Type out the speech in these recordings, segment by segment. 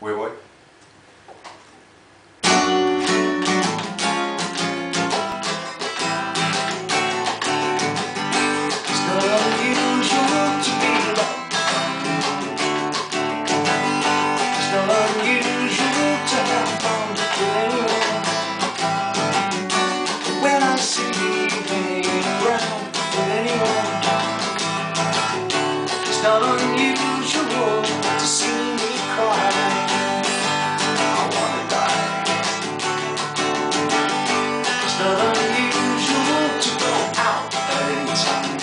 Wait, what? It's not unusual to be loved. It's not unusual to have fun with anyone. When I see you hanging around with anyone, it's not unusual to see me cry. I wanna die. It's not unusual to go out at any time.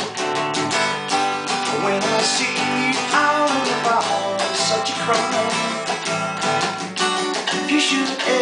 But when I see you out and about, it's such a crime. If you should